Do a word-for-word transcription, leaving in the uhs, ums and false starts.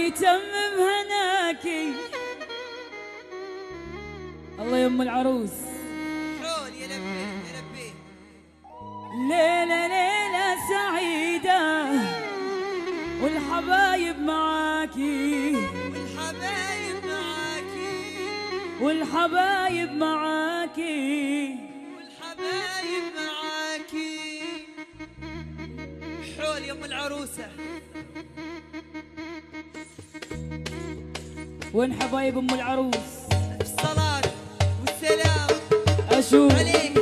ويتمم هناكي. الله يم العروس. حول يا لبي يا لبي. ليلة ليلة سعيدة والحبايب معاكي، والحبايب معاكي، والحبايب معاكي، والحبايب معاكي. حول يا ام العروسه. وين حبايب ام العروس؟ الصلاة والسلام اشوف عليك